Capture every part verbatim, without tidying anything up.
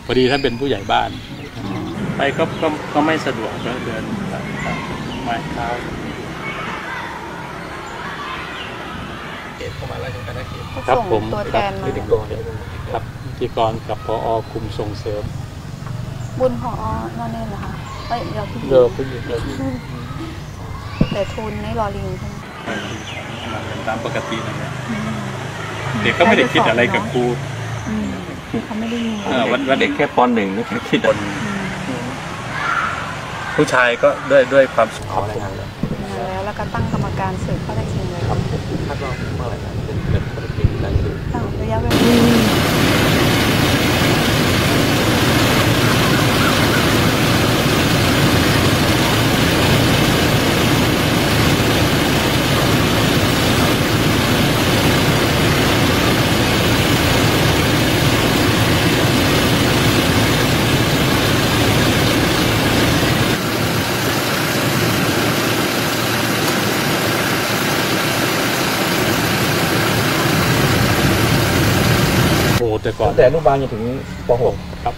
พอดีถ้าเป็นผู้ใหญ่บ้านไปก็ก็ก็ไม่สะดวกก็เดินไม้เท้าเขตเข้ามาแล้วกันนะเขตครับผมตัวแทนมาครับพิธีกรกับผอ.คุมส่งเสริมบุญผอ.นั่นเองเหรอคะเอ้ยเราพี่เรือผู้หญิงแต่ทุนในรอลิงใช่ไหมมาตามปกตินั่นแหละเด็กก็ไม่ได้คิดอะไรกับครูเขาไม่ได้มีวันวันเด็กแค่ปหนึ่งนี่แค่คิดคนผู้ชายก็ด้วยด้วยความสุขอะไรกันแล้วแล้วก็ตั้งกรรมการสืบข้อเท็จจริงเลยครับคาดว่าเมื่อไหร่จะเป็นข้อเท็จจริงการสืบระยะเวลาแต่ก่อนแต่อนุบาลจนถึงป หกครับ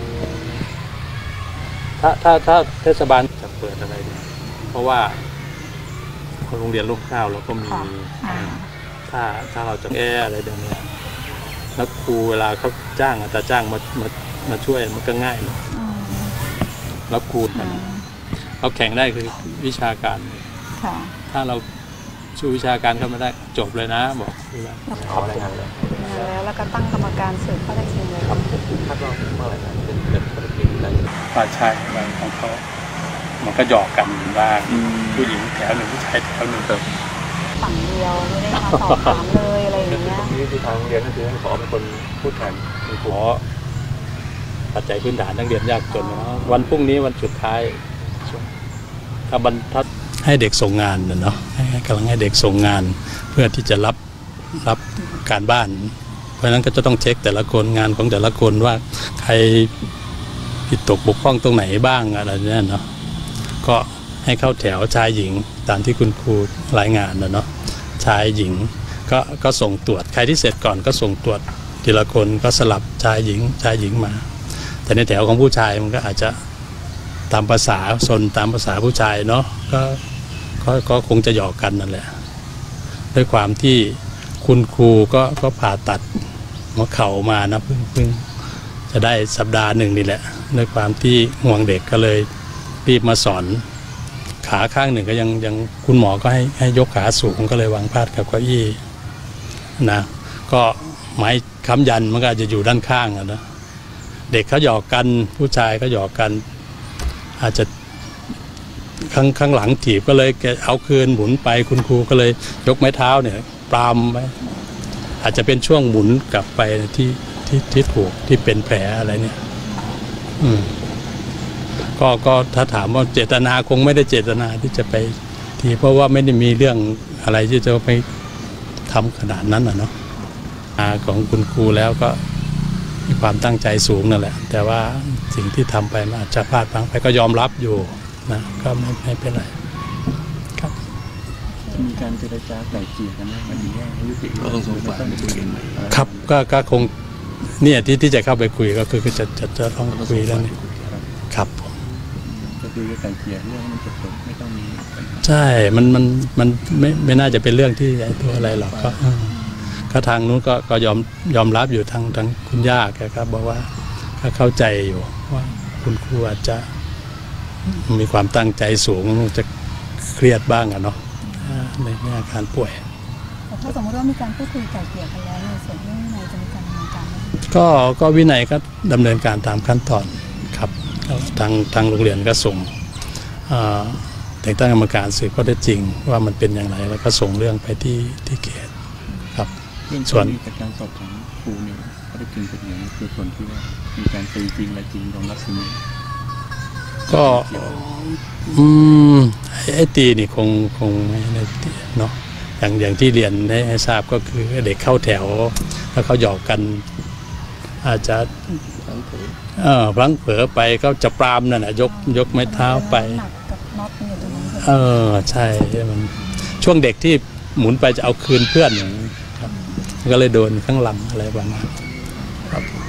ถ้าถ้าถ้าเทศบาลจะเปิดอะไรเนี่ยเพราะว่าโรงเรียนร่มเกล้าเราก็มีถ้าถ้าเราจะแก้อะไรเดี๋ยวนี้แล้วครูเวลาเขาจ้างอาจารย์จ้างมามามาช่วยมันก็ง่ายเลยแล้วครูเราแข่งได้คือวิชาการถ้าเราชูวิชาการเข้ามาได้จบเลยนะบอกเอาอะไรกันเลยแล้วแล้วก็ตั้งกรรมการสืบข้อเท็จจริงเลยครับคาดว่าเมื่อไหร่จะเป็นข้อเท็จจริงการฝ่ายชายอะไรของเขามันก็หยอกกันบ้างผู้หญิงแถวหนึ่งผู้ชายแถวหนึ่งเติมฝั่งเดียวไม่ได้มาสอบถามเลยอะไรอย่างเงี้ยนี่คือทางเรียนก็คือให้ผอเป็นคนพูดแทนมีผอปัจจัยพื้นฐานนักเรียนยากจนนะวันพรุ่งนี้วันสุดท้ายถ้าบรรทัดให้เด็กส่งงานเนาะกำลังให้เด็กส่งงานเพื่อที่จะรับรับการบ้านเพราะฉะนั้นก็จะต้องเช็คแต่ละคนงานของแต่ละคนว่าใครผิดตกบกพร่องตรงไหนบ้างอะไรเนี่ยเนาะก็ให้เข้าแถวชายหญิงตามที่คุณครูรายงานนะเนาะชายหญิงก็ก็ส่งตรวจใครที่เสร็จก่อนก็ส่งตรวจทีละคนก็สลับชายหญิงชายหญิงมาแต่ในแถวของผู้ชายมันก็อาจจะตามภาษาซนตามภาษาผู้ชายเนาะก็ก็ก็คงจะหยอกกันนั่นแหละด้วยความที่คุณครูก็ก็ผ่าตัดหัวเข่ามานะเพิ่งเพิ่งจะได้สัปดาห์หนึ่งนี่แหละด้วยความที่ห่วงเด็กก็เลยรีบมาสอนขาข้างหนึ่งก็ยังยังคุณหมอก็ให้ให้ยกขาสูงก็เลยวางพาดกับเก้าอี้นะก็ไม้ค้ำยันมันก็จะอยู่ด้านข้างนะเด็กเขาหยอกกันผู้ชายก็หยอกกันอาจจะข้างข้างหลังถีบก็เลยเอาคืนหมุนไปคุณครูก็เลยยกไม้เท้าเนี่ยปรามไว้อาจจะเป็นช่วงหมุนกลับไปที่ที่ที่ถูกที่เป็นแผลอะไรเนี่ยอืมก็ก็ถ้าถามว่าเจตนาคงไม่ได้เจตนาที่จะไปทีเพราะว่าไม่ได้มีเรื่องอะไรที่จะไปทำขนาดนั้นอ่ะเนาะอาของคุณครูแล้วก็มีความตั้งใจสูงนั่นแหละแต่ว่าสิ่งที่ทำไปมันอาจจะพลาดพลั้งไปก็ยอมรับอยู่นะก็ไม่ไม่เป็นไรครับมีการเจรจาไกล่เกลี่ยกันนะมันอย่างเงี้ยยุติก็ต้องสงสัยครับก็ก็คงเนี่ยที่ที่จะเข้าไปคุยก็คือจะจะจะต้องคุยเรื่องนี้ครับก็คือไกล่เกลี่ยเรื่องมันจบไม่ต้องมีใช่มันมันมันไม่ไม่น่าจะเป็นเรื่องที่ใหญ่ตัวอะไรหรอกก็ก็ทางนู้นก็ก็ยอมยอมรับอยู่ทางทางคุณย่าแกครับบอกว่าก็เข้าใจอยู่ว่าคุณครูอาจจะมีความตั้งใจสูงจะเครียดบ้างอะเนาะในในอาการป่วยแต่ถ้าสมมติว่ามีการพูดคุยไกล่เกลี่ยกันแล้วในส่วนเรื่องวินัยจะมีการดำเนินการก็ก็วินัยก็ดำเนินการตามขั้นตอนครับทางทางโรงเรียนก็ส่งแต่งตั้งกรรมการสืบข้อเท็จจริงว่ามันเป็นอย่างไรแล้วก็ส่งเรื่องไปที่ที่เขตครับส่วนการสอบถามครูเนี่ยข้อเท็จจริงเป็นอย่างนี้คือส่วนที่ว่ามีการตีจริงอะไรจริงรองรับสิ่งนี้ก็อืมไอ้ตีนี่คงคงไม่ได้ตีเนาะอย่างอย่างที่เรียนให้ให้ทราบก็คือเด็กเข้าแถวแล้วเขาหยอกกันอาจจะเออพลั้งเผลอไปก็จะปรามนั่นแหะยกยกไม้เท้าไปเออใช่มันช่วงเด็กที่หมุนไปจะเอาคืนเพื่อนอย่างนี้ครับก็เลยโดนข้างหลังอะไรประมาณครับ